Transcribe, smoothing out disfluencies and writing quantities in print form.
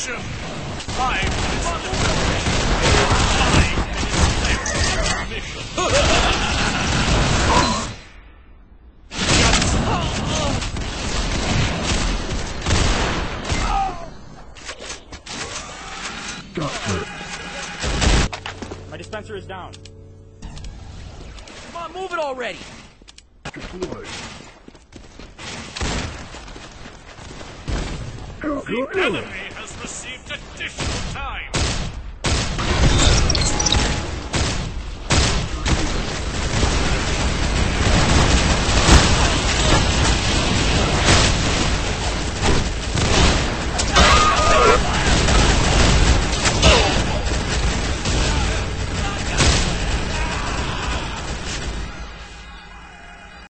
Attention! 5 minutes on the mission. My dispenser is down. Come on, move it already! The enemy has received additional time.